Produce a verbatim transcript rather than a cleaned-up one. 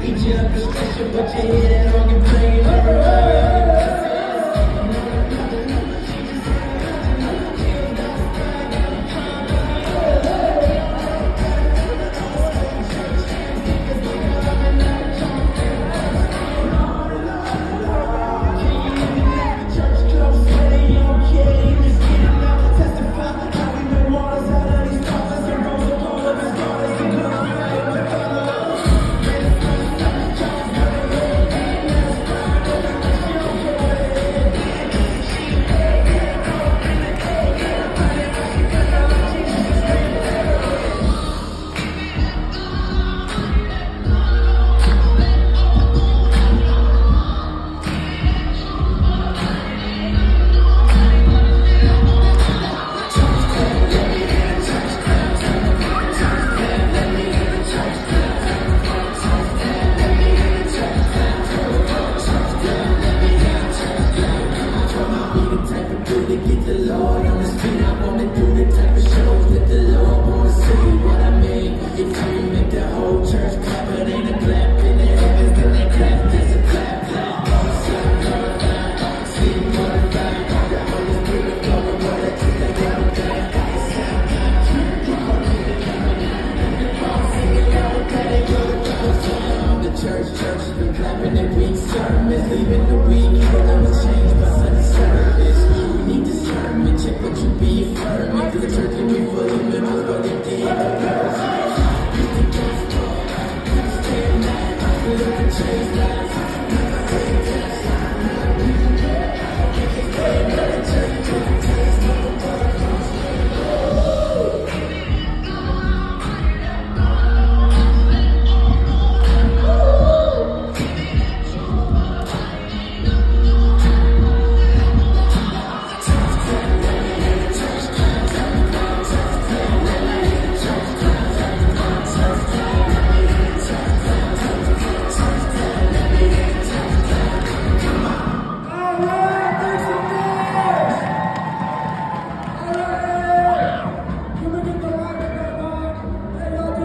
Eat you up the special, but you hear that organ playing on the road. Get the Lord on the street, I wanna do the type of shows that the Lord wanna see. What I mean, if you make the whole church clap, it ain't a clap in the heavens, then they clap, that's a clap, clap. Slap, glorified, see, glorified, the Holy Spirit flowing, what I do, they got it back. The church, church has been clapping every week, sermons leaving the week, but I'm changed by Sunday service. Check what you be affirming, cause the church can be full of members, but if they ain't the person, you think it's wrong, I understand that, I feel like a change lives.